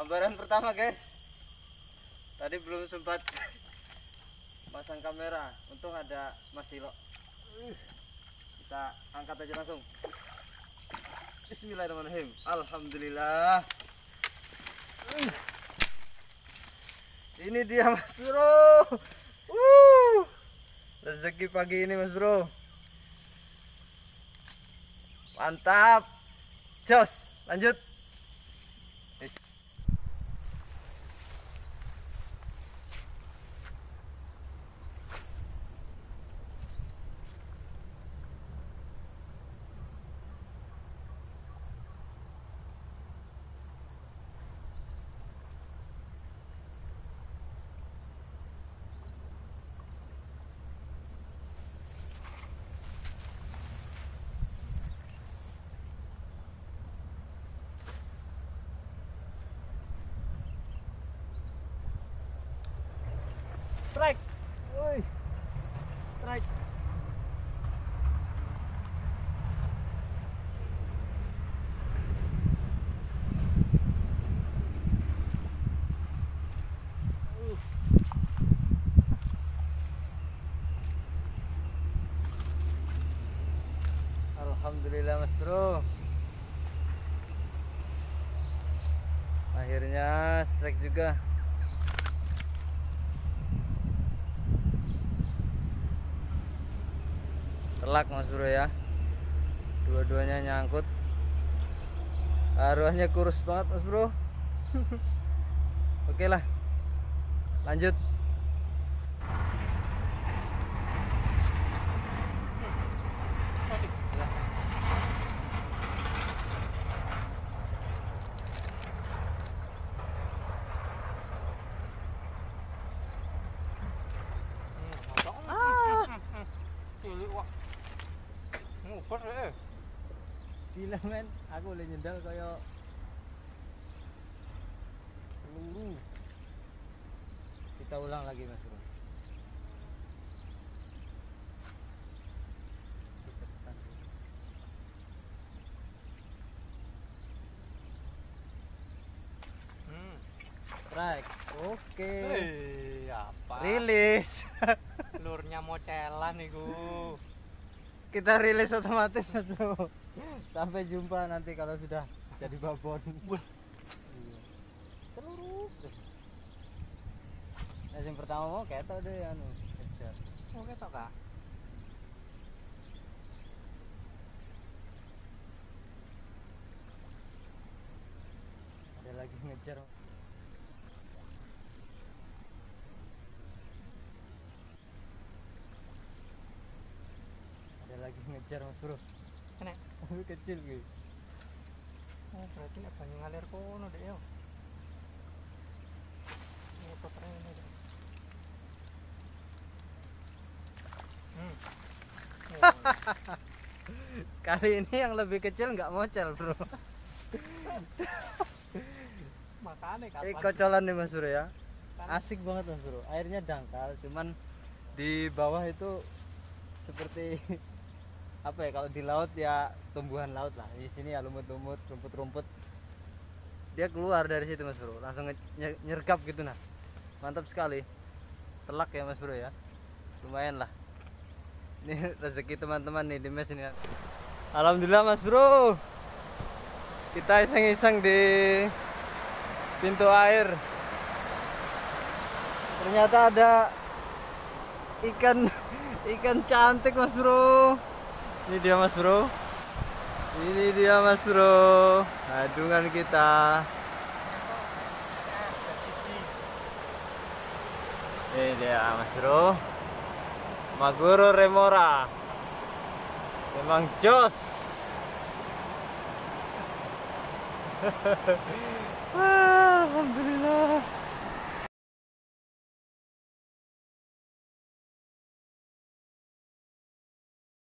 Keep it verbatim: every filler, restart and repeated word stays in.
Gambaran pertama guys. Tadi belum sempat pasang kamera. Untung ada Mas Silo. Kita angkat aja langsung. Bismillahirrahmanirrahim. Alhamdulillah. Ini dia Mas Bro. Uh, rezeki pagi ini Mas Bro. Mantap. Jos, lanjut. Strike. Woi. Strike. Uh. Alhamdulillah Mas Bro. Akhirnya strike juga. Telak Mas Bro ya, dua-duanya nyangkut. Arwahnya kurus banget Mas Bro. Oke lah, lanjut. Gila men, aku boleh nyendal kayak peluru. Kita ulang lagi Mas Bro. Hmm. Strike. Oke. Hei, apa? Rilis. Lurnya mocelan iku. Kita rilis otomatis Mas Bro. Sampai jumpa nanti kalau sudah jadi babon. Seluruh. Nah, yang pertama mau ketok deh anu, kejar. Oh, ketok kah? Ada lagi ngejar. Ada lagi ngejar Mas Bro. Enak. Tapi kecil gitu. Oh, berarti nek banyu ngalir kono dek yo. Ini puter ini dek. Hmm. Oh. Kali ini yang lebih kecil nggak mocel Bro. Makane kapan? Eh kocolan nih Mas Bro ya. Asik banget Mas Bro. Airnya dangkal, cuman di bawah itu seperti apa ya, kalau di laut ya tumbuhan laut lah. Di sini ya lumut-lumut, rumput-rumput. Dia keluar dari situ Mas Bro, langsung nye- nyergap gitu nah. Mantap sekali. Telak ya Mas Bro ya. Lumayan lah. Ini rezeki teman-teman nih di mes ini. Alhamdulillah Mas Bro. Kita iseng-iseng di pintu air. Ternyata ada ikan ikan cantik Mas Bro. Ini dia Mas Bro. Ini dia Mas Bro. Adungan kita. Ini dia Mas Bro. Maguro remora. Memang jos.